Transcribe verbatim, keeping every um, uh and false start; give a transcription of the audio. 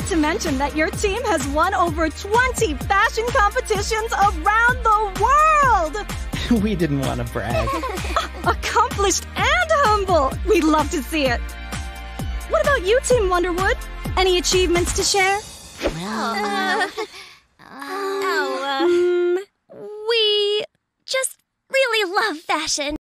to mention that your team has won over twenty fashion competitions around the world! We didn't want to brag. Accomplished and humble! We'd love to see it. What about you, Team Wonderwood? Any achievements to share? Well, uh, oh, uh, we just really love fashion.